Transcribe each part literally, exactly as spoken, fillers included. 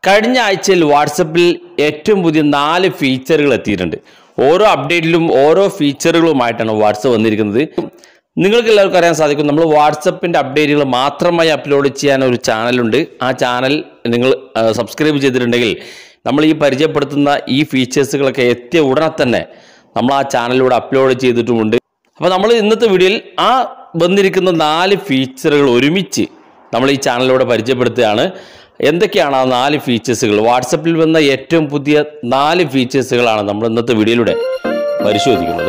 കഴിഞ്ഞ ആഴ്ചയിൽ വാട്സപ്പിൽ ഏറ്റവും പുതിയ നാല് ഫീച്ചറുകൾ എത്തിയിട്ടുണ്ട്. ഓരോ അപ്ഡേറ്റിലും ഓരോ ഫീച്ചറുകളുമായിട്ടാണ് വാട്സപ്പ് വന്നിരിക്കുന്നത്. നിങ്ങൾക്ക് എല്ലാവർക്കും അറിയാൻ സാധിക്കും, നമ്മൾ വാട്സപ്പിൻ്റെ അപ്ഡേറ്റുകൾ മാത്രമായി അപ്ലോഡ് ചെയ്യാൻ ഒരു ചാനലുണ്ട്. ആ ചാനൽ നിങ്ങൾ സബ്സ്ക്രൈബ് ചെയ്തിട്ടുണ്ടെങ്കിൽ നമ്മൾ ഈ പരിചയപ്പെടുത്തുന്ന ഈ ഫീച്ചേഴ്സുകളൊക്കെ എത്തിയ ഉടനെ തന്നെ നമ്മൾ ആ ചാനലിലൂടെ അപ്ലോഡ് ചെയ്തിട്ടുമുണ്ട്. അപ്പോൾ നമ്മൾ ഇന്നത്തെ വീഡിയോയിൽ ആ വന്നിരിക്കുന്ന നാല് ഫീച്ചറുകൾ ഒരുമിച്ച് നമ്മൾ ഈ ചാനലിലൂടെ പരിചയപ്പെടുത്തുകയാണ്. എന്തൊക്കെയാണ് ആ നാല് ഫീച്ചേഴ്സുകൾ? വാട്സപ്പിൽ വന്ന ഏറ്റവും പുതിയ നാല് ഫീച്ചേഴ്സുകളാണ് നമ്മൾ ഇന്നത്തെ വീഡിയോയിലൂടെ പരിശോധിക്കുന്നത്.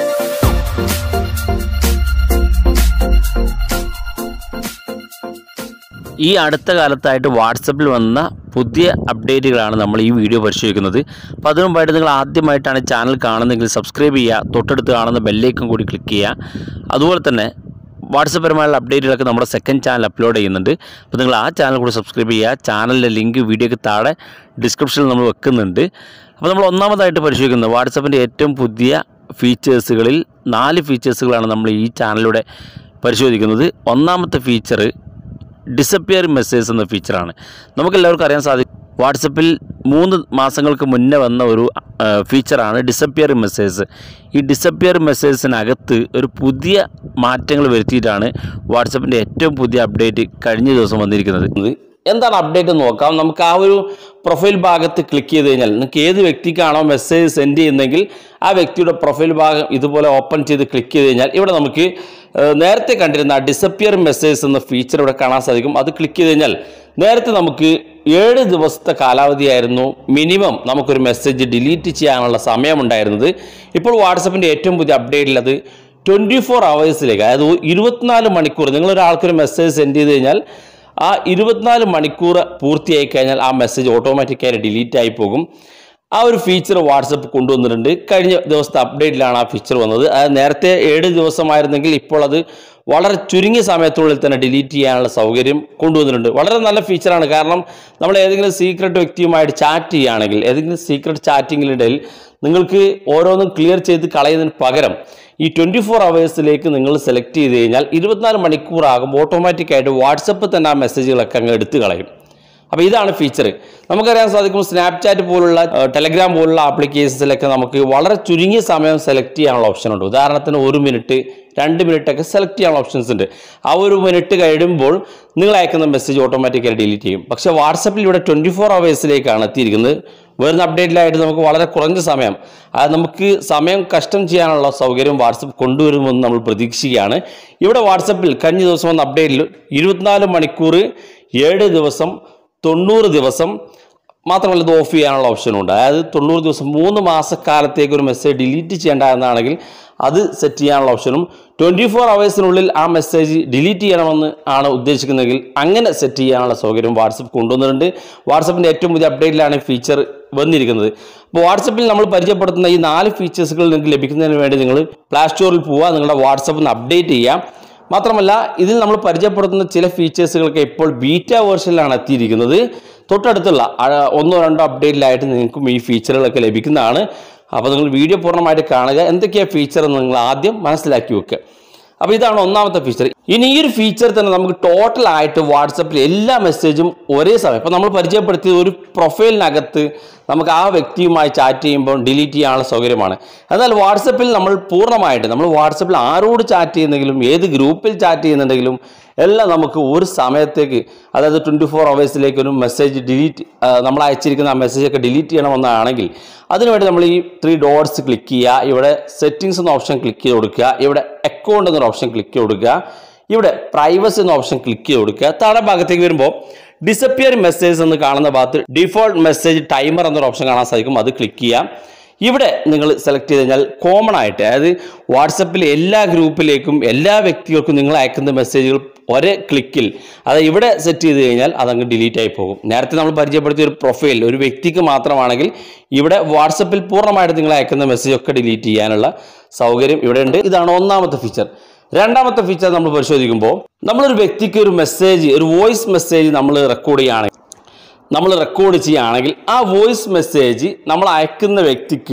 ഈ അടുത്ത കാലത്തായിട്ട് വാട്സപ്പിൽ വന്ന പുതിയ അപ്ഡേറ്റുകളാണ് നമ്മൾ ഈ വീഡിയോ പരിശോധിക്കുന്നത്. അപ്പോൾ അതിനു മുമ്പായിട്ട് നിങ്ങൾ ആദ്യമായിട്ടാണ് ചാനൽ കാണുന്നതെങ്കിൽ സബ്സ്ക്രൈബ് ചെയ്യുക, തൊട്ടടുത്ത് കാണുന്ന ബെല്ലൈക്കൺ കൂടി ക്ലിക്ക് ചെയ്യുക. അതുപോലെ തന്നെ വാട്സപ്പ് പരമായുള്ള അപ്ഡേറ്റുകളൊക്കെ നമ്മുടെ സെക്കൻഡ് ചാനൽ അപ്ലോഡ് ചെയ്യുന്നുണ്ട്. അപ്പോൾ നിങ്ങൾ ആ ചാനൽ കൂടി സബ്സ്ക്രൈബ് ചെയ്യുക. ചാനലിൻ്റെ ലിങ്ക് വീഡിയോയ്ക്ക് താഴെ ഡിസ്ക്രിപ്ഷനിൽ നമ്മൾ വെക്കുന്നുണ്ട്. അപ്പോൾ നമ്മൾ ഒന്നാമതായിട്ട് പരിശോധിക്കുന്നത് വാട്സപ്പിൻ്റെ ഏറ്റവും പുതിയ ഫീച്ചേഴ്സുകളിൽ നാല് ഫീച്ചേഴ്സുകളാണ് നമ്മൾ ഈ ചാനലിലൂടെ പരിശോധിക്കുന്നത്. ഒന്നാമത്തെ ഫീച്ചർ ഡിസപ്പിയർ മെസ്സേജ് എന്ന ഫീച്ചറാണ്. നമുക്കെല്ലാവർക്കും അറിയാൻ സാധിക്കും, വാട്സപ്പിൽ മൂന്ന് മാസങ്ങൾക്ക് മുന്നേ വന്ന ഒരു ഫീച്ചറാണ് ഡിസപ്പിയർ മെസ്സേജ്. ഈ ഡിസപ്പിയർ മെസ്സേജിനകത്ത് ഒരു പുതിയ മാറ്റങ്ങൾ വരുത്തിയിട്ടാണ് വാട്സപ്പിൻ്റെ ഏറ്റവും പുതിയ അപ്ഡേറ്റ് കഴിഞ്ഞ ദിവസം വന്നിരിക്കുന്നത്. എന്താണ് അപ്ഡേറ്റ് എന്ന് നോക്കാം. നമുക്ക് ആ ഒരു പ്രൊഫൈൽ ഭാഗത്ത് ക്ലിക്ക് ചെയ്ത് കഴിഞ്ഞാൽ നിങ്ങൾക്ക് ഏത് വ്യക്തിക്കാണോ മെസ്സേജ് സെൻഡ് ചെയ്യുന്നതെങ്കിൽ ആ വ്യക്തിയുടെ പ്രൊഫൈൽ ഭാഗം ഇതുപോലെ ഓപ്പൺ ചെയ്ത് ക്ലിക്ക് ചെയ്ത് കഴിഞ്ഞാൽ ഇവിടെ നമുക്ക് നേരത്തെ കണ്ടിരുന്ന ഡിസപ്പിയർ മെസ്സേജ് എന്ന ഫീച്ചർ ഇവിടെ കാണാൻ സാധിക്കും. അത് ക്ലിക്ക് ചെയ്ത് കഴിഞ്ഞാൽ നേരത്തെ നമുക്ക് ഏഴ് ദിവസത്തെ കാലാവധിയായിരുന്നു മിനിമം നമുക്കൊരു മെസ്സേജ് ഡിലീറ്റ് ചെയ്യാനുള്ള സമയമുണ്ടായിരുന്നത്. ഇപ്പോൾ വാട്സപ്പിൻ്റെ ഏറ്റവും പുതിയ അപ്ഡേറ്റിൽ അത് ട്വൻറ്റി ഫോർ അവേഴ്സിലേക്ക്, അതായത് ഇരുപത്തിനാല് മണിക്കൂർ നിങ്ങളൊരാൾക്കൊരു മെസ്സേജ് സെൻഡ് ചെയ്ത് കഴിഞ്ഞാൽ ആ ഇരുപത്തിനാല് മണിക്കൂർ പൂർത്തിയായി കഴിഞ്ഞാൽ ആ മെസ്സേജ് ഓട്ടോമാറ്റിക്കായി ഡിലീറ്റ് ആയി പോകും. ആ ഒരു ഫീച്ചർ വാട്സപ്പ് കൊണ്ടുവന്നിട്ടുണ്ട്. കഴിഞ്ഞ ദിവസത്തെ അപ്ഡേറ്റിലാണ് ആ ഫീച്ചർ വന്നത്. അത് നേരത്തെ ഏഴ് ദിവസമായിരുന്നെങ്കിൽ ഇപ്പോൾ അത് വളരെ ചുരുങ്ങിയ സമയത്തുള്ളിൽ തന്നെ ഡിലീറ്റ് ചെയ്യാനുള്ള സൗകര്യം കൊണ്ടുവന്നിട്ടുണ്ട്. വളരെ നല്ല ഫീച്ചറാണ്. കാരണം നമ്മൾ ഏതെങ്കിലും സീക്രട്ട് വ്യക്തിയുമായിട്ട് ചാറ്റ് ചെയ്യുകയാണെങ്കിൽ ഏതെങ്കിലും സീക്രട്ട് ചാറ്റിങ്ങിനിടയിൽ നിങ്ങൾക്ക് ഓരോന്നും ക്ലിയർ ചെയ്ത് കളയുന്നതിന് പകരം ഈ ട്വൻറ്റി ഫോർ അവേഴ്സിലേക്ക് നിങ്ങൾ സെലക്ട് ചെയ്ത് കഴിഞ്ഞാൽ ഇരുപത്തിനാല് മണിക്കൂർ ആകുമ്പോൾ ഓട്ടോമാറ്റിക്കായിട്ട് വാട്സപ്പ് തന്നെ ആ മെസ്സേജുകളൊക്കെ അങ്ങ് എടുത്തു കളയും. അപ്പോൾ ഇതാണ് ഫീച്ചർ. നമുക്കറിയാൻ സാധിക്കും, സ്നാപ്ചാറ്റ് പോലുള്ള ടെലഗ്രാം പോലുള്ള ആപ്ലിക്കേഷൻസിലൊക്കെ നമുക്ക് വളരെ ചുരുങ്ങിയ സമയം സെലക്ട് ചെയ്യാനുള്ള ഓപ്ഷൻ ഉണ്ട്. ഉദാഹരണത്തിന് ഒരു മിനിറ്റ് രണ്ട് മിനിറ്റൊക്കെ സെലക്ട് ചെയ്യാനുള്ള ഓപ്ഷൻസ് ഉണ്ട്. ആ ഒരു മിനിറ്റ് കഴിയുമ്പോൾ നിങ്ങൾ അയക്കുന്ന മെസ്സേജ് ഓട്ടോമാറ്റിക്കായി ഡിലീറ്റ് ചെയ്യും. പക്ഷേ വാട്സപ്പിൽ ഇവിടെ ട്വൻറ്റി ഫോർ അവേഴ്സിലേക്കാണ് എത്തിയിരിക്കുന്നത്. വരുന്ന അപ്ഡേറ്റിലായിട്ട് നമുക്ക് വളരെ കുറഞ്ഞ സമയം, അത് നമുക്ക് സമയം കഷ്ടം ചെയ്യാനുള്ള സൗകര്യം വാട്സപ്പ് കൊണ്ടുവരുമെന്ന് നമ്മൾ പ്രതീക്ഷിക്കുകയാണ്. ഇവിടെ വാട്സപ്പിൽ കഴിഞ്ഞ ദിവസം വന്ന അപ്ഡേറ്റിൽ ഇരുപത്തിനാല് മണിക്കൂർ, ഏഴ് ദിവസം, തൊണ്ണൂറ് ദിവസം മാത്രമല്ല ഇത് ഓഫ് ചെയ്യാനുള്ള ഓപ്ഷനുണ്ട്. അതായത് തൊണ്ണൂറ് ദിവസം മൂന്ന് മാസക്കാലത്തേക്ക് ഒരു മെസ്സേജ് ഡിലീറ്റ് ചെയ്യേണ്ട എന്നാണെങ്കിൽ അത് സെറ്റ് ചെയ്യാനുള്ള ഓപ്ഷനും ട്വൻറ്റി ഫോർ അവേഴ്സിനുള്ളിൽ ആ മെസ്സേജ് ഡിലീറ്റ് ചെയ്യണമെന്ന് ആണ് ഉദ്ദേശിക്കുന്നതെങ്കിൽ അങ്ങനെ സെറ്റ് ചെയ്യാനുള്ള സൗകര്യം വാട്സപ്പ് കൊണ്ടുവന്നിട്ടുണ്ട്. വാട്സപ്പിൻ്റെ ഏറ്റവും പുതിയ അപ്ഡേറ്റിലാണ് ഈ ഫീച്ചർ വന്നിരിക്കുന്നത്. അപ്പോൾ വാട്സപ്പിൽ നമ്മൾ പരിചയപ്പെടുത്തുന്ന ഈ നാല് ഫീച്ചേഴ്സുകൾ നിങ്ങൾക്ക് ലഭിക്കുന്നതിന് വേണ്ടി നിങ്ങൾ പ്ലേ സ്റ്റോറിൽ പോവുക, നിങ്ങളുടെ വാട്സപ്പിൽ അപ്ഡേറ്റ് ചെയ്യാം. മാത്രമല്ല ഇതിൽ നമ്മൾ പരിചയപ്പെടുത്തുന്ന ചില ഫീച്ചേഴ്സുകളൊക്കെ ഇപ്പോൾ ബീറ്റ വേർഷനിലാണ് എത്തിയിരിക്കുന്നത്. തൊട്ടടുത്തുള്ള ഒന്നോ രണ്ടോ അപ്ഡേറ്റിലായിട്ട് നിങ്ങൾക്കും ഈ ഫീച്ചറുകളൊക്കെ ലഭിക്കുന്നതാണ്. അപ്പോൾ നിങ്ങൾ വീഡിയോ പൂർണ്ണമായിട്ട് കാണുക, എന്തൊക്കെയാണ് ഫീച്ചർ എന്ന് നിങ്ങൾ ആദ്യം മനസ്സിലാക്കി വെക്കുക. അപ്പോൾ ഇതാണ് ഒന്നാമത്തെ ഫീച്ചർ. ഇനി ഈ ഒരു ഫീച്ചർ തന്നെ നമുക്ക് ടോട്ടലായിട്ട് വാട്സപ്പിൽ എല്ലാ മെസ്സേജും ഒരേ സമയം, ഇപ്പോൾ നമ്മൾ പരിചയപ്പെടുത്തിയത് ഒരു പ്രൊഫൈലിനകത്ത് നമുക്ക് ആ വ്യക്തിയുമായി ചാറ്റ് ചെയ്യുമ്പോൾ ഡിലീറ്റ് ചെയ്യാനുള്ള സൗകര്യമാണ്. എന്നാൽ വാട്സപ്പിൽ നമ്മൾ പൂർണ്ണമായിട്ട് നമ്മൾ വാട്സപ്പിൽ ആരോട് ചാറ്റ് ചെയ്യുന്നെങ്കിലും ഏത് ഗ്രൂപ്പിൽ ചാറ്റ് ചെയ്യുന്നുണ്ടെങ്കിലും എല്ലാം നമുക്ക് ഒരു സമയത്തേക്ക്, അതായത് ട്വൻറ്റി ഫോർ അവേഴ്സിലേക്ക് ഒരു മെസ്സേജ് ഡിലീറ്റ് നമ്മൾ അയച്ചിരിക്കുന്ന ആ മെസ്സേജൊക്കെ ഡിലീറ്റ് ചെയ്യണമെന്നാണെങ്കിൽ അതിനുവേണ്ടി നമ്മൾ ഈ ത്രീ ഡോട്ട്സ് ക്ലിക്ക് ചെയ്യുക, ഇവിടെ സെറ്റിങ്സ് എന്ന ഓപ്ഷൻ ക്ലിക്ക് ചെയ്ത് കൊടുക്കുക, ഇവിടെ അക്കൗണ്ട് എന്നൊരു ഓപ്ഷൻ ക്ലിക്ക് ചെയ്ത് കൊടുക്കുക, ഇവിടെ പ്രൈവസി എന്ന ഓപ്ഷൻ ക്ലിക്ക് ചെയ്ത് കൊടുക്കുക. താഴെ ഭാഗത്തേക്ക് വരുമ്പോൾ ഡിസപ്പിയർ മെസ്സേജ് എന്ന് കാണുന്ന ഭാഗത്ത് ഡിഫോൾട്ട് മെസ്സേജ് ടൈമർ എന്നൊരു ഓപ്ഷൻ കാണാൻ സാധിക്കും. അത് ക്ലിക്ക് ചെയ്യാം. ഇവിടെ നിങ്ങൾ സെലക്ട് ചെയ്ത് കഴിഞ്ഞാൽ കോമൺ ആയിട്ട്, അതായത് വാട്സപ്പിലെ എല്ലാ ഗ്രൂപ്പിലേക്കും എല്ലാ വ്യക്തികൾക്കും നിങ്ങൾ അയക്കുന്ന മെസ്സേജുകൾ ഒരേ ക്ലിക്കിൽ, അതായത് ഇവിടെ സെറ്റ് ചെയ്ത് കഴിഞ്ഞാൽ അതങ്ങ് ഡിലീറ്റ് ആയി പോകും. നേരത്തെ നമ്മൾ പരിചയപ്പെടുത്തിയ ഒരു പ്രൊഫൈൽ ഒരു വ്യക്തിക്ക് മാത്രമാണെങ്കിൽ ഇവിടെ വാട്സപ്പിൽ പൂർണ്ണമായിട്ട് നിങ്ങൾ അയക്കുന്ന മെസ്സേജ് ഒക്കെ ഡിലീറ്റ് ചെയ്യാനുള്ള സൗകര്യം ഇവിടെ ഉണ്ട്. ഇതാണ് ഒന്നാമത്തെ ഫീച്ചർ. രണ്ടാമത്തെ ഫീച്ചർ നമ്മൾ പരിശോധിക്കുമ്പോൾ നമ്മളൊരു വ്യക്തിക്ക് ഒരു മെസ്സേജ്, ഒരു വോയിസ് മെസ്സേജ് നമ്മൾ റെക്കോർഡ് ചെയ്യുകയാണെങ്കിൽ നമ്മൾ റെക്കോർഡ് ചെയ്യുകയാണെങ്കിൽ ആ വോയിസ് മെസ്സേജ് നമ്മൾ അയക്കുന്ന വ്യക്തിക്ക്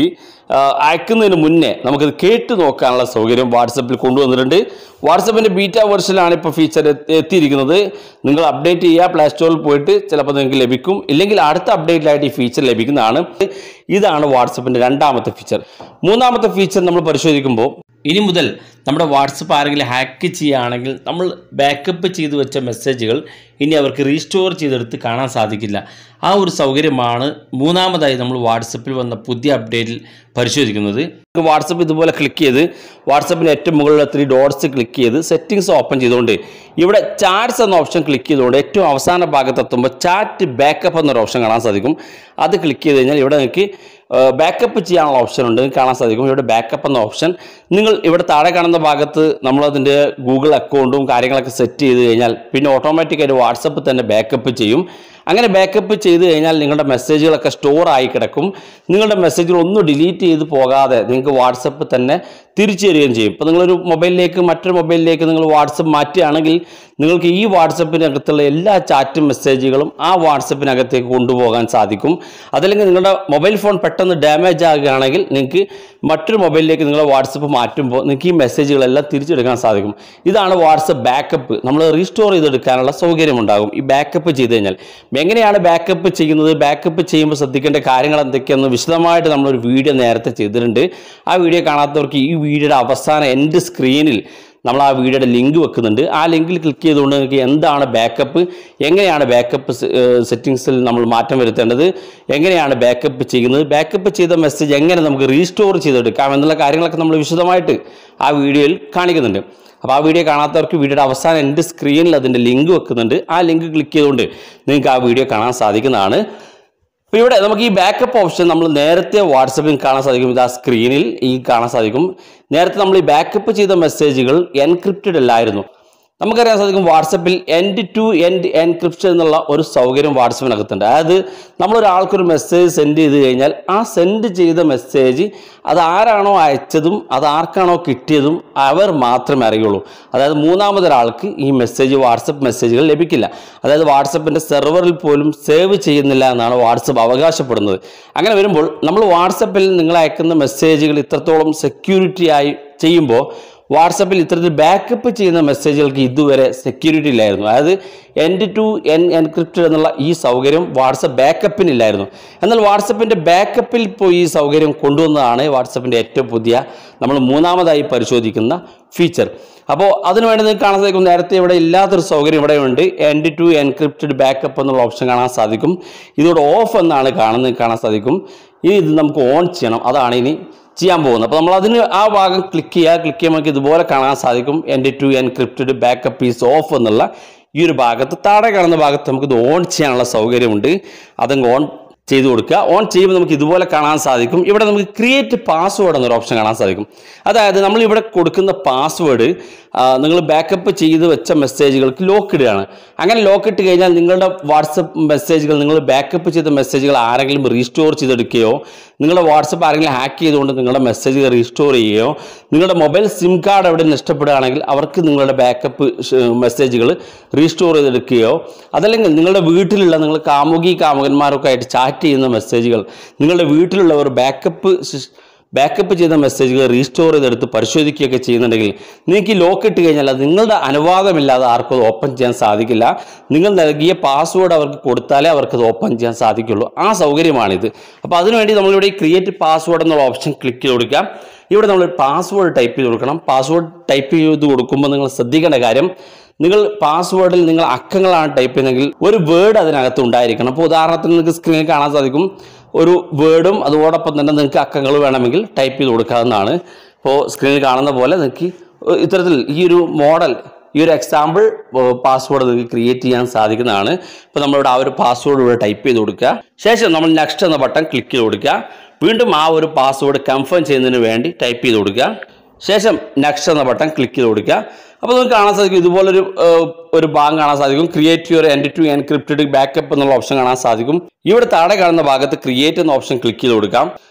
അയക്കുന്നതിന് മുന്നേ നമുക്കിത് കേട്ട് നോക്കാനുള്ള സൗകര്യം വാട്സപ്പിൽ കൊണ്ടുവന്നിട്ടുണ്ട്. വാട്സപ്പിൻ്റെ ബീറ്റ വെർഷനിലാണ് ഇപ്പോൾ ഫീച്ചർ എത്തിയിരിക്കുന്നത്. നിങ്ങൾ അപ്ഡേറ്റ് ചെയ്യുക, പ്ലേ സ്റ്റോറിൽ പോയിട്ട് ചിലപ്പോൾ നിങ്ങൾക്ക് ലഭിക്കും, ഇല്ലെങ്കിൽ അടുത്ത അപ്ഡേറ്റിലായിട്ട് ഈ ഫീച്ചർ ലഭിക്കുന്നതാണ്. ഇതാണ് വാട്സപ്പിൻ്റെ രണ്ടാമത്തെ ഫീച്ചർ. മൂന്നാമത്തെ ഫീച്ചർ നമ്മൾ പരിശോധിക്കുമ്പോൾ ഇനി മുതൽ നമ്മുടെ വാട്സപ്പ് ആരെങ്കിലും ഹാക്ക് ചെയ്യുകയാണെങ്കിൽ നമ്മൾ ബാക്കപ്പ് ചെയ്തു വെച്ച മെസ്സേജുകൾ ഇനി അവർക്ക് റീസ്റ്റോർ ചെയ്തെടുത്ത് കാണാൻ സാധിക്കില്ല. ആ ഒരു സൗകര്യമാണ് മൂന്നാമതായി നമ്മൾ വാട്സപ്പിൽ വന്ന പുതിയ അപ്ഡേറ്റിൽ പരിശോധിക്കുന്നത്. വാട്സപ്പ് ഇതുപോലെ ക്ലിക്ക് ചെയ്ത് വാട്സപ്പിൻ്റെ ഏറ്റവും മുകളിലുള്ള ത്രീ ഡോട്ട്സ് ക്ലിക്ക് ചെയ്ത് സെറ്റിങ്സ് ഓപ്പൺ ചെയ്തുകൊണ്ട് ഇവിടെ ചാറ്റ്സ് എന്ന ഓപ്ഷൻ ക്ലിക്ക് ചെയ്തുകൊണ്ട് ഏറ്റവും അവസാന ഭാഗത്തെത്തുമ്പോൾ ചാറ്റ് ബാക്കപ്പ് എന്നൊരു ഓപ്ഷൻ കാണാൻ സാധിക്കും. അത് ക്ലിക്ക് ചെയ്ത് കഴിഞ്ഞാൽ ഇവിടെ നിങ്ങൾക്ക് ബാക്കപ്പ് ചെയ്യാനുള്ള ഓപ്ഷൻ ഉണ്ട്, കാണാൻ സാധിക്കും. ഇവിടെ ബാക്കപ്പ് എന്ന ഓപ്ഷൻ നിങ്ങൾ ഇവിടെ താഴെ കാണുന്ന ഭാഗത്ത് നമ്മളതിൻ്റെ ഗൂഗിൾ അക്കൗണ്ടും കാര്യങ്ങളൊക്കെ സെറ്റ് ചെയ്ത് കഴിഞ്ഞാൽ പിന്നെ ഓട്ടോമാറ്റിക്കായിട്ട് വാട്സപ്പ് തന്നെ ബാക്കപ്പ് ചെയ്യും. അങ്ങനെ ബാക്കപ്പ് ചെയ്ത് കഴിഞ്ഞാൽ നിങ്ങളുടെ മെസ്സേജുകളൊക്കെ സ്റ്റോർ ആയി കിടക്കും. നിങ്ങളുടെ മെസ്സേജുകൾ ഒന്നും ഡിലീറ്റ് ചെയ്ത് പോകാതെ നിങ്ങൾക്ക് വാട്സപ്പ് തന്നെ തിരിച്ചു തരികയും ചെയ്യും. ഇപ്പോൾ നിങ്ങളൊരു മൊബൈലിലേക്ക് മറ്റൊരു മൊബൈലിലേക്ക് നിങ്ങൾ വാട്സപ്പ് മാറ്റുകയാണെങ്കിൽ നിങ്ങൾക്ക് ഈ വാട്സപ്പിനകത്തുള്ള എല്ലാ ചാറ്റ് മെസ്സേജുകളും ആ വാട്സപ്പിനകത്തേക്ക് കൊണ്ടുപോകാൻ സാധിക്കും. അതല്ലെങ്കിൽ നിങ്ങളുടെ മൊബൈൽ ഫോൺ പെട്ടെന്ന് ഡാമേജ് ആകുകയാണെങ്കിൽ നിങ്ങൾക്ക് മറ്റൊരു മൊബൈലിലേക്ക് നിങ്ങളുടെ വാട്സപ്പ് മാറ്റുമ്പോൾ നിങ്ങൾക്ക് ഈ മെസ്സേജുകളെല്ലാം തിരിച്ചെടുക്കാൻ സാധിക്കും. ഇതാണ് വാട്സപ്പ് ബാക്കപ്പ്. നമ്മൾ റീസ്റ്റോർ ചെയ്തെടുക്കാനുള്ള സൗകര്യമുണ്ടാകും ഈ ബാക്കപ്പ് ചെയ്ത് കഴിഞ്ഞാൽ. എങ്ങനെയാണ് ബാക്കപ്പ് ചെയ്യുന്നത്, ബാക്കപ്പ് ചെയ്യുമ്പോൾ ശ്രദ്ധിക്കേണ്ട കാര്യങ്ങൾ എന്തൊക്കെയെന്ന് വിശദമായിട്ട് നമ്മളൊരു വീഡിയോ നേരത്തെ ചെയ്തിട്ടുണ്ട്. ആ വീഡിയോ കാണാത്തവർക്ക് ഈ വീഡിയോയുടെ അവസാന എൻ്റെ സ്ക്രീനിൽ നമ്മൾ ആ വീഡിയോയുടെ ലിങ്ക് വെക്കുന്നുണ്ട്. ആ ലിങ്കിൽ ക്ലിക്ക് ചെയ്തുകൊണ്ട് നിങ്ങൾക്ക് എന്താണ് ബാക്കപ്പ്, എങ്ങനെയാണ് ബാക്കപ്പ് സെറ്റിങ്സിൽ നമ്മൾ മാറ്റം വരുത്തേണ്ടത്, എങ്ങനെയാണ് ബാക്കപ്പ് ചെയ്യുന്നത്, ബാക്കപ്പ് ചെയ്ത മെസ്സേജ് എങ്ങനെ നമുക്ക് റീസ്റ്റോർ ചെയ്തെടുക്കാം എന്നുള്ള കാര്യങ്ങളൊക്കെ നമ്മൾ വിശദമായിട്ട് ആ വീഡിയോയിൽ കാണിക്കുന്നുണ്ട്. അപ്പോൾ ആ വീഡിയോ കാണാത്തവർക്ക് വീഡിയോയുടെ അവസാനം എൻ്റെ സ്ക്രീനിൽ അതിൻ്റെ ലിങ്ക് വെക്കുന്നുണ്ട്. ആ ലിങ്ക് ക്ലിക്ക് ചെയ്തുകൊണ്ട് നിങ്ങൾക്ക് ആ വീഡിയോ കാണാൻ സാധിക്കുന്നതാണ്. അപ്പോൾ ഇവിടെ നമുക്ക് ഈ ബാക്കപ്പ് ഓപ്ഷൻ നമ്മൾ നേരത്തെ വാട്സപ്പിൽ കാണാൻ സാധിക്കും. ഇത് ആ സ്ക്രീനിൽ ഈ കാണാൻ സാധിക്കും. നേരത്തെ നമ്മൾ ഈ ബാക്കപ്പ് ചെയ്ത മെസ്സേജുകൾ എൻക്രിപ്റ്റഡ് അല്ലായിരുന്നു. നമുക്കറിയാൻ സാധിക്കും വാട്സപ്പിൽ എൻഡ് ടു എൻഡ് എൻക്രിപ്ഷൻ എന്നുള്ള ഒരു സൗകര്യം വാട്സപ്പിനകത്തുണ്ട്. അതായത് നമ്മളൊരാൾക്കൊരു മെസ്സേജ് സെൻഡ് ചെയ്ത് കഴിഞ്ഞാൽ ആ സെൻഡ് ചെയ്ത മെസ്സേജ് അത് ആരാണോ അയച്ചതും അത് ആർക്കാണോ കിട്ടിയതും അവർ മാത്രമേ അറിയുള്ളൂ. അതായത് മൂന്നാമതൊരാൾക്ക് ഈ മെസ്സേജ് വാട്സപ്പ് മെസ്സേജുകൾ ലഭിക്കില്ല. അതായത് വാട്സപ്പിൻ്റെ സെർവറിൽ പോലും സേവ് ചെയ്യുന്നില്ല എന്നാണ് വാട്സപ്പ് അവകാശപ്പെടുന്നത്. അങ്ങനെ വരുമ്പോൾ നമ്മൾ വാട്സപ്പിൽ നിങ്ങൾ അയക്കുന്ന മെസ്സേജുകൾ ഇത്രത്തോളം സെക്യൂരിറ്റി ആയി ചെയ്യുമ്പോൾ വാട്സപ്പിൽ ഇത്തരത്തിൽ ബാക്കപ്പ് ചെയ്യുന്ന മെസ്സേജുകൾക്ക് ഇതുവരെ സെക്യൂരിറ്റി ഇല്ലായിരുന്നു. അതായത് എൻഡ് ടു എൻ എൻക്രിപ്റ്റഡ് എന്നുള്ള ഈ സൗകര്യം വാട്സപ്പ് ബാക്കപ്പിനില്ലായിരുന്നു. എന്നാൽ വാട്സപ്പിൻ്റെ ബാക്കപ്പിൽ പോയി ഈ സൗകര്യം കൊണ്ടുവന്നതാണ് വാട്സപ്പിൻ്റെ ഏറ്റവും പുതിയ നമ്മൾ മൂന്നാമതായി പരിശോധിക്കുന്ന ഫീച്ചർ. അപ്പോൾ അതിനുവേണ്ടി നിങ്ങൾക്ക് കാണാൻ സാധിക്കും നേരത്തെ ഇവിടെ ഇല്ലാത്തൊരു സൗകര്യം ഇവിടെ ഉണ്ട്. എൻഡ് ടു എൻക്രിപ്റ്റഡ് ബാക്കപ്പ് എന്നുള്ള ഓപ്ഷൻ കാണാൻ സാധിക്കും. ഇതോടെ ഓഫ് എന്നാണ് കാണുന്നത് കാണാൻ സാധിക്കും. ഇനി ഇത് നമുക്ക് ഓൺ ചെയ്യണം, അതാണ് ഇനി ചെയ്യാൻ പോകുന്നത്. അപ്പോൾ നമ്മൾ അതിന് ആ ഭാഗം ക്ലിക്ക് ചെയ്യുക. ക്ലിക്ക് ചെയ്യുമ്പോൾ നമുക്ക് ഇതുപോലെ കാണാൻ സാധിക്കും end to encrypted backup is off എന്നുള്ള ഈ ഒരു ഭാഗത്ത് താഴെ കാണുന്ന ഭാഗത്ത് നമുക്ക് ഇത് ഓൺ ചെയ്യാനുള്ള സൗകര്യമുണ്ട്. അതങ്ങ് ഓൺ ചെയ്ത് കൊടുക്കുക. ഓൺ ചെയ്യുമ്പോൾ നമുക്ക് ഇതുപോലെ കാണാൻ സാധിക്കും. ഇവിടെ നമുക്ക് ക്രിയേറ്റ് പാസ്വേഡ് എന്നൊരു ഓപ്ഷൻ കാണാൻ സാധിക്കും. അതായത് നമ്മളിവിടെ കൊടുക്കുന്ന പാസ്വേഡ് നിങ്ങൾ ബാക്കപ്പ് ചെയ്ത് വെച്ച മെസ്സേജുകൾക്ക് ലോക്ക് ഇടുകയാണ്. അങ്ങനെ ലോക്ക് ഇട്ട് കഴിഞ്ഞാൽ നിങ്ങളുടെ വാട്സപ്പ് മെസ്സേജുകൾ നിങ്ങൾ ബാക്കപ്പ് ചെയ്ത മെസ്സേജുകൾ ആരെങ്കിലും റീസ്റ്റോർ ചെയ്തെടുക്കുകയോ നിങ്ങളുടെ വാട്സപ്പ് ആരെങ്കിലും ഹാക്ക് ചെയ്തുകൊണ്ട് നിങ്ങളുടെ മെസ്സേജ് റീസ്റ്റോർ ചെയ്യുകയോ നിങ്ങളുടെ മൊബൈൽ സിം കാർഡ് എവിടെ നഷ്ടപ്പെടുകയാണെങ്കിൽ അവർക്ക് നിങ്ങളുടെ ബാക്കപ്പ് മെസ്സേജുകൾ റീസ്റ്റോർ ചെയ്തെടുക്കുകയോ അതല്ലെങ്കിൽ നിങ്ങളുടെ വീട്ടിലുള്ള നിങ്ങൾ കാമുകി കാമുകന്മാരൊക്കെ ആയിട്ട് ചാറ്റ് ചെയ്യുന്ന മെസ്സേജുകൾ നിങ്ങളുടെ വീട്ടിലുള്ളവർ ബാക്കപ്പ് ബാക്കപ്പ് ചെയ്ത മെസ്സേജുകൾ റീസ്റ്റോർ ചെയ്തെടുത്ത് പരിശോധിക്കുകയൊക്കെ ചെയ്യുന്നുണ്ടെങ്കിൽ നിങ്ങൾക്ക് ഈ ലോക്ക് ഇട്ട് കഴിഞ്ഞാൽ അത് നിങ്ങളുടെ അനുവാദമില്ലാതെ ആർക്കും അത് ഓപ്പൺ ചെയ്യാൻ സാധിക്കില്ല. നിങ്ങൾ നൽകിയ പാസ്വേഡ് അവർക്ക് കൊടുത്താലേ അവർക്കത് ഓപ്പൺ ചെയ്യാൻ സാധിക്കുള്ളൂ. ആ സൗകര്യമാണിത്. അപ്പോൾ അതിനുവേണ്ടി നമ്മളിവിടെ ഈ ക്രിയേറ്റ് പാസ്വേഡ് എന്നുള്ള ഓപ്ഷൻ ക്ലിക്ക് ചെയ്ത് കൊടുക്കാം. ഇവിടെ നമ്മൾ പാസ്വേഡ് ടൈപ്പ് ചെയ്ത് കൊടുക്കണം. പാസ്വേഡ് ടൈപ്പ് ചെയ്ത് കൊടുക്കുമ്പോൾ നിങ്ങൾ ശ്രദ്ധിക്കേണ്ട കാര്യം നിങ്ങൾ പാസ്വേഡിൽ നിങ്ങൾ അക്കങ്ങളാണ് ടൈപ്പ് ചെയ്യുന്നതെങ്കിൽ ഒരു വേർഡ് അതിനകത്ത് ഉണ്ടായിരിക്കണം. അപ്പോൾ ഉദാഹരണത്തിന് നിങ്ങൾക്ക് സ്ക്രീനിൽ കാണാൻ സാധിക്കും ഒരു വേർഡും അതോടൊപ്പം തന്നെ നിങ്ങൾക്ക് അക്കങ്ങൾ വേണമെങ്കിൽ ടൈപ്പ് ചെയ്ത് കൊടുക്കാവുന്നതാണ്. ഇപ്പോൾ സ്ക്രീനിൽ കാണുന്ന പോലെ നിങ്ങൾക്ക് ഇത്തരത്തിൽ ഈ ഒരു മോഡൽ ഈ ഒരു എക്സാമ്പിൾ പാസ്വേഡ് നിങ്ങൾക്ക് ക്രിയേറ്റ് ചെയ്യാൻ സാധിക്കുന്നതാണ്. ഇപ്പോൾ നമ്മളിവിടെ ആ ഒരു പാസ്വേഡ് ഇവിടെ ടൈപ്പ് ചെയ്ത് കൊടുക്കുക. ശേഷം നമ്മൾ നെക്സ്റ്റ് എന്ന ബട്ടൺ ക്ലിക്ക് ചെയ്ത് കൊടുക്കുക. വീണ്ടും ആ ഒരു പാസ്വേഡ് കൺഫേം ചെയ്യുന്നതിന് വേണ്ടി ടൈപ്പ് ചെയ്ത് കൊടുക്കുക. ശേഷം നെക്സ്റ്റ് എന്ന ബട്ടൺ ക്ലിക്ക് ചെയ്ത് കൊടുക്കുക. അപ്പോൾ നിങ്ങൾക്ക് കാണാൻ സാധിക്കും ഇതുപോലൊരു ഒരു ഭാഗം കാണാൻ സാധിക്കും. Create your end to encrypted backup എന്നുള്ള ഓപ്ഷൻ കാണാൻ സാധിക്കും. ഇവിടെ താഴെ കാണുന്ന ഭാഗത്ത് ക്രിയേറ്റ് എന്ന ഓപ്ഷൻ ക്ലിക്ക് ചെയ്ത് കൊടുക്കാം.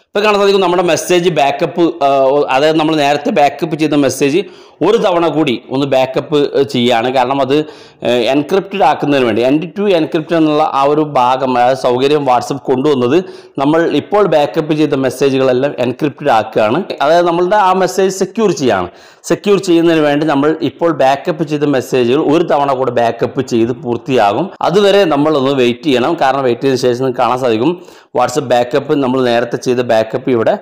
ഇപ്പോൾ കാണാൻ സാധിക്കും നമ്മുടെ മെസ്സേജ് ബാക്കപ്പ്, അതായത് നമ്മൾ നേരത്തെ ബാക്കപ്പ് ചെയ്ത മെസ്സേജ് ഒരു തവണ കൂടി ഒന്ന് ബാക്കപ്പ് ചെയ്യുകയാണ്. കാരണം അത് എൻക്രിപ്റ്റഡ് ആക്കുന്നതിന് വേണ്ടി എൻഡ് ടു എൻക്രിപ്റ്റ് എന്നുള്ള ആ ഒരു ഭാഗം, അതായത് സൗകര്യം വാട്സപ്പ് കൊണ്ടുവന്നത് നമ്മൾ ഇപ്പോൾ ബാക്കപ്പ് ചെയ്ത മെസ്സേജുകളെല്ലാം എൻക്രിപ്റ്റഡ് ആക്കുകയാണ്. അതായത് നമ്മളുടെ ആ മെസ്സേജ് സെക്യൂർ ചെയ്യുകയാണ്. സെക്യൂർ ചെയ്യുന്നതിന് വേണ്ടി നമ്മൾ ഇപ്പോൾ ബാക്കപ്പ് ചെയ്ത മെസ്സേജുകൾ ഒരു തവണ കൂടെ ബാക്കപ്പ് ചെയ്ത് പൂർത്തിയാകും. അതുവരെ നമ്മളൊന്ന് വെയിറ്റ് ചെയ്യണം. കാരണം വെയിറ്റ് ചെയ്ത ശേഷം നിങ്ങൾക്ക് കാണാൻ സാധിക്കും വാട്സപ്പ് ബാക്കപ്പ് നമ്മൾ നേരത്തെ ചെയ്ത ബാക്കപ്പ് ഇവിടെ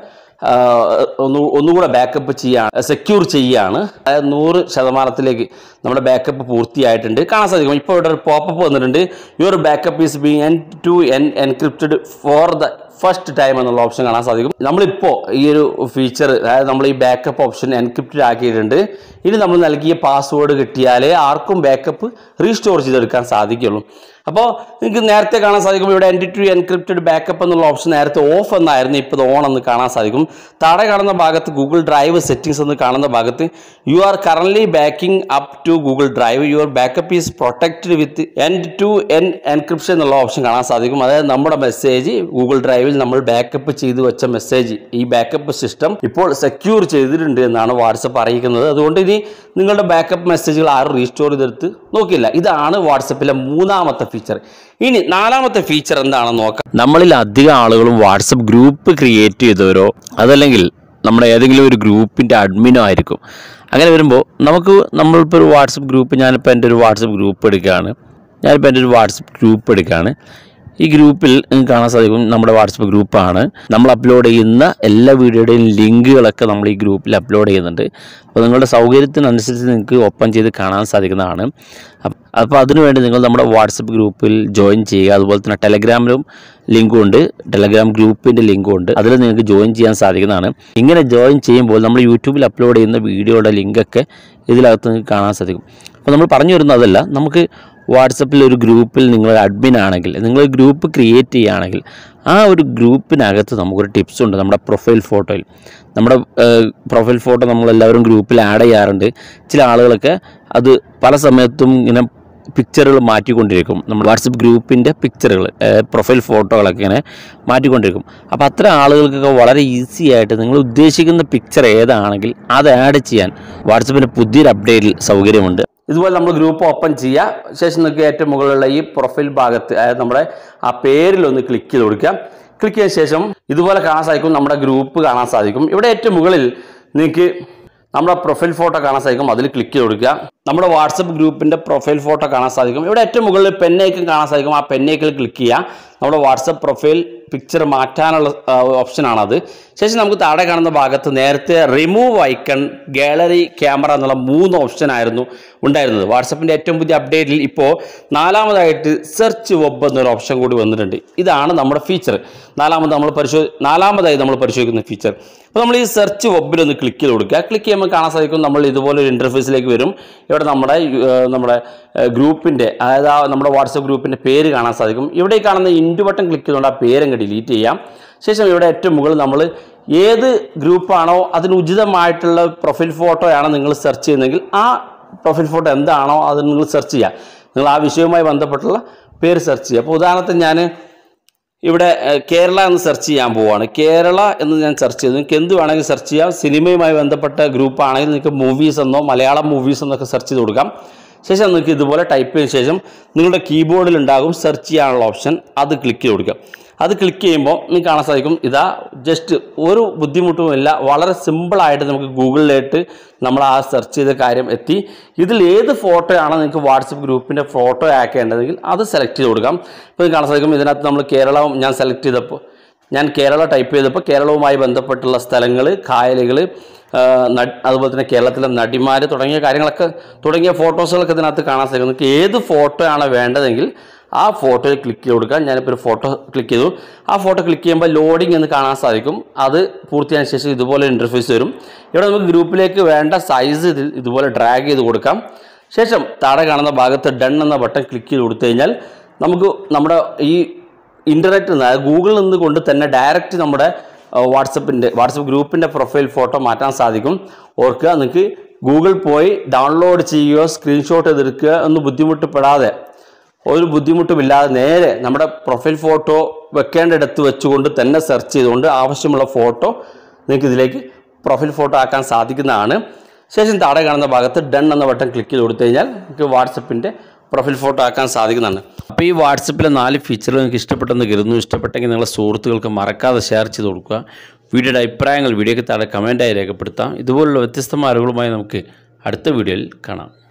ഒന്ന് ഒന്നുകൂടെ ബാക്കപ്പ് ചെയ്യാണ്, സെക്യൂർ ചെയ്യുകയാണ്. അതായത് നൂറ് ശതമാനത്തിലേക്ക് നമ്മുടെ ബാക്കപ്പ് പൂർത്തിയായിട്ടുണ്ട്. കാണാൻ സാധിക്കും ഇപ്പോൾ ഇവിടെ ഒരു പോപ്പപ്പ് വന്നിട്ടുണ്ട്. Your backup is being end to end encrypted for the first time എന്നുള്ള ഓപ്ഷൻ കാണാൻ സാധിക്കും. നമ്മളിപ്പോൾ ഈ ഒരു ഫീച്ചർ, അതായത് നമ്മൾ ഈ ബാക്കപ്പ് ഓപ്ഷൻ എൻക്രിപ്റ്റഡ് ആക്കിയിട്ടുണ്ട്. ഇനി നമ്മൾ നൽകിയ പാസ്വേഡ് കിട്ടിയാലേ ആർക്കും ബാക്കപ്പ് റീസ്റ്റോർ ചെയ്തെടുക്കാൻ സാധിക്കുള്ളൂ. അപ്പോൾ നിങ്ങൾക്ക് നേരത്തെ കാണാൻ സാധിക്കും ഇവിടെ എൻഡ് ടു എൻക്രിപ്റ്റഡ് ബാക്കപ്പ് എന്നുള്ള ഓപ്ഷൻ നേരത്തെ ഓഫ് എന്നായിരുന്നു, ഇപ്പോൾ ഓൺ എന്ന് കാണാൻ സാധിക്കും. താഴെ കാണുന്ന ഭാഗത്ത് ഗൂഗിൾ ഡ്രൈവ് സെറ്റിംഗ്സ് എന്ന് കാണുന്ന ഭാഗത്ത് you are currently backing up to Google Drive, your backup is protected with end to end encryption എന്നുള്ള ഓപ്ഷൻ കാണാൻ സാധിക്കും. അതായത് നമ്മുടെ മെസ്സേജ് ഗൂഗിൾ ഡ്രൈവിൽ നമ്മൾ ബാക്കപ്പ് ചെയ്ത് വെച്ച മെസ്സേജ് ഈ ബാക്കപ്പ് സിസ്റ്റം ഇപ്പോൾ സെക്യൂർ ചെയ്തിട്ടുണ്ട് എന്നാണ് വാട്സപ്പ് അറിയിക്കുന്നത്. അതുകൊണ്ട് ഇനി നിങ്ങളുടെ ബാക്കപ്പ് മെസ്സേജുകൾ ആരും റീസ്റ്റോർ ചെയ്തെടുത്ത് നോക്കില്ല. ഇതാണ് വാട്സപ്പിലെ മൂന്നാമത്തെ ഫീച്ചർ. ഇനി നാലാമത്തെ ഫീച്ചർ എന്താണെന്ന് നോക്കാം. നമ്മളിൽ അധികം ആളുകളും വാട്സപ്പ് ഗ്രൂപ്പ് ക്രിയേറ്റ് ചെയ്തവരോ അതല്ലെങ്കിൽ നമ്മുടെ ഏതെങ്കിലും ഒരു ഗ്രൂപ്പിൻ്റെ അഡ്മിനോ ആയിരിക്കും. അങ്ങനെ വരുമ്പോൾ നമുക്ക് നമ്മളിപ്പോൾ ഒരു വാട്സപ്പ് ഗ്രൂപ്പ്, ഞാനിപ്പോൾ എൻ്റെ ഒരു വാട്സപ്പ് ഗ്രൂപ്പ് എടുക്കുകയാണ് ഞാനിപ്പോൾ എൻ്റെ ഒരു വാട്സപ്പ് ഗ്രൂപ്പ് എടുക്കുകയാണ് ഈ ഗ്രൂപ്പിൽ നിങ്ങൾക്ക് കാണാൻ സാധിക്കും നമ്മുടെ വാട്സപ്പ് ഗ്രൂപ്പാണ്. നമ്മൾ അപ്ലോഡ് ചെയ്യുന്ന എല്ലാ വീഡിയോയുടെയും ലിങ്കുകളൊക്കെ നമ്മൾ ഈ ഗ്രൂപ്പിൽ അപ്ലോഡ് ചെയ്യുന്നുണ്ട്. അപ്പോൾ നിങ്ങളുടെ സൗകര്യത്തിനനുസരിച്ച് നിങ്ങൾക്ക് ഓപ്പൺ ചെയ്ത് കാണാൻ സാധിക്കുന്നതാണ്. അപ്പോൾ അതിനുവേണ്ടി നിങ്ങൾ നമ്മുടെ വാട്സപ്പ് ഗ്രൂപ്പിൽ ജോയിൻ ചെയ്യുക. അതുപോലെ തന്നെ ടെലഗ്രാമിലും ലിങ്കും ഉണ്ട്, ടെലഗ്രാം ഗ്രൂപ്പിൻ്റെ ലിങ്കും ഉണ്ട്. അതിൽ നിങ്ങൾക്ക് ജോയിൻ ചെയ്യാൻ സാധിക്കുന്നതാണ്. ഇങ്ങനെ ജോയിൻ ചെയ്യുമ്പോൾ നമ്മൾ യൂട്യൂബിൽ അപ്ലോഡ് ചെയ്യുന്ന വീഡിയോയുടെ ലിങ്കൊക്കെ ഇതിനകത്ത് നിങ്ങൾക്ക് കാണാൻ സാധിക്കും. അപ്പോൾ നമ്മൾ പറഞ്ഞു വരുന്നതല്ല, നമുക്ക് വാട്സപ്പിൽ ഒരു ഗ്രൂപ്പിൽ നിങ്ങൾ അഡ്മിൻ ആണെങ്കിൽ, നിങ്ങൾ ഗ്രൂപ്പ് ക്രിയേറ്റ് ചെയ്യുകയാണെങ്കിൽ ആ ഒരു ഗ്രൂപ്പിനകത്ത് നമുക്കൊരു ടിപ്സ് ഉണ്ട്. നമ്മുടെ പ്രൊഫൈൽ ഫോട്ടോയിൽ നമ്മുടെ പ്രൊഫൈൽ ഫോട്ടോ നമ്മളെല്ലാവരും ഗ്രൂപ്പിൽ ആഡ് ചെയ്യാറുണ്ട്. ചില ആളുകളൊക്കെ അത് പല സമയത്തും ഇങ്ങനെ പിക്ചറുകൾ മാറ്റിക്കൊണ്ടിരിക്കും. നമ്മൾ വാട്സപ്പ് ഗ്രൂപ്പിൻ്റെ പിക്ചറുകൾ, പ്രൊഫൈൽ ഫോട്ടോകളൊക്കെ ഇങ്ങനെ മാറ്റിക്കൊണ്ടിരിക്കും. അപ്പോൾ അത്തരം ആളുകൾക്കൊക്കെ വളരെ ഈസി ആയിട്ട് നിങ്ങൾ ഉദ്ദേശിക്കുന്ന പിക്ചർ ഏതാണെങ്കിൽ അത് ആഡ് ചെയ്യാൻ വാട്സപ്പിൻ്റെ പുതിയൊരു അപ്ഡേറ്റിൽ സൗകര്യമുണ്ട്. ഇതുപോലെ നമ്മൾ ഗ്രൂപ്പ് ഓപ്പൺ ചെയ്യുക. ശേഷം നിങ്ങൾക്ക് ഏറ്റവും മുകളിലുള്ള ഈ പ്രൊഫൈൽ ഭാഗത്ത്, അതായത് നമ്മുടെ ആ പേരിലൊന്ന് ക്ലിക്ക് ചെയ്ത് കൊടുക്കുക. ക്ലിക്ക് ചെയ്ത ശേഷം ഇതുപോലെ കാണാൻ സാധിക്കും, നമ്മുടെ ഗ്രൂപ്പ് കാണാൻ സാധിക്കും. ഇവിടെ ഏറ്റവും മുകളിൽ നിങ്ങൾക്ക് നമ്മുടെ പ്രൊഫൈൽ ഫോട്ടോ കാണാൻ സാധിക്കും. അതിൽ ക്ലിക്ക് ചെയ്ത് കൊടുക്കുക. നമ്മുടെ വാട്സപ്പ് ഗ്രൂപ്പിൻ്റെ പ്രൊഫൈൽ ഫോട്ടോ കാണാൻ സാധിക്കും. ഇവിടെ ഏറ്റവും മുകളിൽ പെന്നൈക്കൺ കാണാൻ സാധിക്കും. ആ പെന്നൈക്കണിൽ ക്ലിക്ക് ചെയ്യുക. നമ്മുടെ വാട്സപ്പ് പ്രൊഫൈൽ പിക്ചർ മാറ്റാനുള്ള ഓപ്ഷനാണത്. ശേഷം നമുക്ക് താഴെ കാണുന്ന ഭാഗത്ത് നേരത്തെ റിമൂവ് ഐക്കൺ, ഗാലറി, ക്യാമറ എന്നുള്ള മൂന്ന് ഓപ്ഷൻ ആയിരുന്നു ഉണ്ടായിരുന്നത്. വാട്സപ്പിൻ്റെ ഏറ്റവും പുതിയ അപ്ഡേറ്റിൽ ഇപ്പോൾ നാലാമതായിട്ട് സെർച്ച് വെബ് എന്നൊരു ഓപ്ഷൻ കൂടി വന്നിട്ടുണ്ട്. ഇതാണ് നമ്മുടെ ഫീച്ചർ. നാലാമത് നമ്മൾ പരിശോ നാലാമതായി നമ്മൾ പരിശോധിക്കുന്ന ഫീച്ചർ. അപ്പോൾ നമ്മൾ ഈ സെർച്ച് വെബിലൊന്ന് ക്ലിക്ക് ചെയ്ത് കൊടുക്കുക. ക്ലിക്ക് ചെയ്യുമ്പോൾ കാണാൻ സാധിക്കും നമ്മൾ ഇതുപോലെ ഒരു ഇൻ്റർഫേസിലേക്ക് വരും. ഇവിടെ നമ്മുടെ നമ്മുടെ ഗ്രൂപ്പിൻ്റെ, അതായത് നമ്മുടെ വാട്സപ്പ് ഗ്രൂപ്പിൻ്റെ പേര് കാണാൻ സാധിക്കും. ഇവിടെ കാണുന്ന ഇൻഡു ബട്ടൺ ക്ലിക്ക് ചെയ്തുകൊണ്ട് ആ പേരങ്ങ് ഡിലീറ്റ് ചെയ്യാം. ശേഷം ഇവിടെ ഏറ്റവും മുകളിൽ നമ്മൾ ഏത് ഗ്രൂപ്പാണോ അതിന് ഉചിതമായിട്ടുള്ള പ്രൊഫൈൽ ഫോട്ടോയാണ് നിങ്ങൾ സെർച്ച് ചെയ്യുന്നതെങ്കിൽ ആ പ്രൊഫൈൽ ഫോട്ടോ എന്താണോ അത് നിങ്ങൾ സെർച്ച് ചെയ്യുക. നിങ്ങൾ ആ വിഷയവുമായി ബന്ധപ്പെട്ടുള്ള പേര് സെർച്ച് ചെയ്യുക. അപ്പോൾ ഉദാഹരണത്തിന് ഞാൻ ഇവിടെ കേരള എന്ന് സെർച്ച് ചെയ്യാൻ പോവുകയാണ്. കേരള എന്ന് ഞാൻ സെർച്ച് ചെയ്തു. നിങ്ങൾക്ക് എന്ത് വേണമെങ്കിൽ സെർച്ച് ചെയ്യാം. സിനിമയുമായി ബന്ധപ്പെട്ട ഗ്രൂപ്പാണെങ്കിൽ നിങ്ങൾക്ക് മൂവീസ് എന്നോ മലയാളം മൂവീസ് എന്നൊക്കെ സെർച്ച് ചെയ്ത് കൊടുക്കാം. ശേഷം നിങ്ങൾക്ക് ഇതുപോലെ ടൈപ്പ് ചെയ്ത ശേഷം നിങ്ങളുടെ കീബോർഡിൽ ഉണ്ടാകും സെർച്ച് ചെയ്യാനുള്ള ഓപ്ഷൻ. അത് ക്ലിക്ക് ചെയ്ത് കൊടുക്കുക. അത് ക്ലിക്ക് ചെയ്യുമ്പോൾ നിങ്ങൾക്ക് കാണാൻ സാധിക്കും ഇതാ ജസ്റ്റ് ഒരു ബുദ്ധിമുട്ടുമില്ല, വളരെ സിമ്പിളായിട്ട് നമുക്ക് ഗൂഗിളിലായിട്ട് നമ്മൾ ആ സെർച്ച് ചെയ്ത കാര്യം എത്തി. ഇതിൽ ഏത് ഫോട്ടോയാണോ നിങ്ങൾക്ക് വാട്സപ്പ് ഗ്രൂപ്പിൻ്റെ ഫോട്ടോ ആക്കേണ്ടതെങ്കിൽ അത് സെലക്ട് ചെയ്ത് കൊടുക്കാം. ഇപ്പോൾ നിങ്ങൾക്ക് കാണാൻ സാധിക്കും ഇതിനകത്ത് നമ്മൾ കേരളം ഞാൻ സെലക്ട് ചെയ്തപ്പോൾ ഞാൻ കേരള ടൈപ്പ് ചെയ്തപ്പോൾ കേരളവുമായി ബന്ധപ്പെട്ടുള്ള സ്ഥലങ്ങൾ, കായലുകൾ, അതുപോലെ തന്നെ കേരളത്തിലെ നടിമാർ തുടങ്ങിയ കാര്യങ്ങളൊക്കെ തുടങ്ങിയ ഫോട്ടോസുകളൊക്കെ ഇതിനകത്ത് കാണാൻ സാധിക്കും. നിങ്ങൾക്ക് ഏത് ഫോട്ടോ ആണ് വേണ്ടതെങ്കിൽ ആ ഫോട്ടോയിൽ ക്ലിക്ക് ചെയ്ത് കൊടുക്കാം. ഞാനിപ്പോൾ ഒരു ഫോട്ടോ ക്ലിക്ക് ചെയ്തു. ആ ഫോട്ടോ ക്ലിക്ക് ചെയ്യുമ്പോൾ ലോഡിംഗ് എന്ന് കാണാൻ സാധിക്കും. അത് പൂർത്തിയായ ശേഷം ഇതുപോലെ ഇൻ്റർഫേസ് വരും. ഇവിടെ നമുക്ക് ഗ്രൂപ്പിലേക്ക് വേണ്ട സൈസ് ഇതിൽ ഇതുപോലെ ഡ്രാഗ് ചെയ്ത് കൊടുക്കാം. ശേഷം താഴെ കാണുന്ന ഭാഗത്ത് ഡൺ എന്ന ബട്ടൺ ക്ലിക്ക് ചെയ്ത് കൊടുത്തു കഴിഞ്ഞാൽ നമുക്ക് നമ്മുടെ ഈ ഇൻ്റർനെറ്റിൽ നിന്ന്, അതായത് ഗൂഗിളിൽ നിന്ന് കൊണ്ട് തന്നെ ഡയറക്റ്റ് നമ്മുടെ വാട്സപ്പിൻ്റെ വാട്സപ്പ് ഗ്രൂപ്പിൻ്റെ പ്രൊഫൈൽ ഫോട്ടോ മാറ്റാൻ സാധിക്കും. ഓർക്കുക, നിങ്ങൾക്ക് ഗൂഗിൾ പോയി ഡൗൺലോഡ് ചെയ്യുകയോ സ്ക്രീൻഷോട്ട് ചെയ്തെടുക്കുക എന്ന് ബുദ്ധിമുട്ട് പെടാതെ ഒരു ബുദ്ധിമുട്ടുമില്ലാതെ നേരെ നമ്മുടെ പ്രൊഫൈൽ ഫോട്ടോ വെക്കേണ്ടിടത്ത് വെച്ചുകൊണ്ട് തന്നെ സെർച്ച് ചെയ്തുകൊണ്ട് ആവശ്യമുള്ള ഫോട്ടോ നിങ്ങൾക്ക് ഇതിലേക്ക് പ്രൊഫൈൽ ഫോട്ടോ ആക്കാൻ സാധിക്കുന്നതാണ്. ശേഷം താഴെ കാണുന്ന ഭാഗത്ത് ഡൺ എന്ന ബട്ടൺ ക്ലിക്ക് ചെയ്ത് കൊടുത്തു കഴിഞ്ഞാൽ നിങ്ങൾക്ക് വാട്സപ്പിൻ്റെ പ്രൊഫൈൽ ഫോട്ടോ ആക്കാൻ സാധിക്കുന്നതാണ്. അപ്പോൾ ഈ വാട്സപ്പിലെ നാല് ഫീച്ചറുകൾ നിങ്ങൾക്ക് ഇഷ്ടപ്പെട്ടെന്ന് കരുതുന്നു. ഇഷ്ടപ്പെട്ടെങ്കിൽ നിങ്ങളുടെ സുഹൃത്തുക്കൾക്ക് മറക്കാതെ ഷെയർ ചെയ്ത് കൊടുക്കുക. വീഡിയോയുടെ അഭിപ്രായങ്ങൾ വീഡിയോയ്ക്ക് താഴെ കമൻറ്റായി രേഖപ്പെടുത്താം. ഇതുപോലുള്ള വ്യത്യസ്തമായ അറിവുകളുമായി നമുക്ക് അടുത്ത വീഡിയോയിൽ കാണാം.